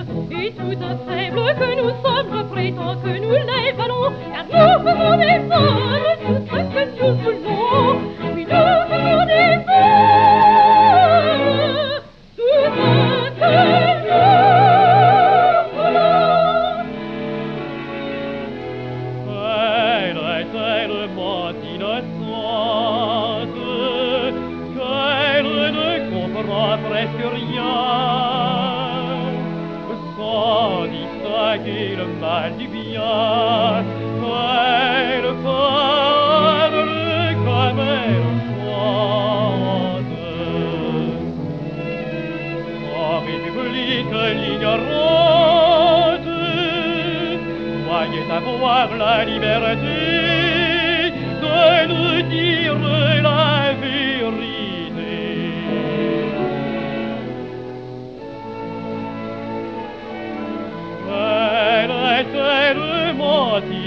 et toute faible que nous sommes, je prétends que nous les valons, car nous faisons des femmes tout ce que nous voulons. Oui, nous faisons des femmes tout ce que nous voulons. Elle est tellement innocente qu'elle ne comprend presque rien, sans distinguer le mal du bien. Elle parle comme elle chante, en république l'ignorante croyait avoir la liberté de nous dire la vérité. Elle est tellement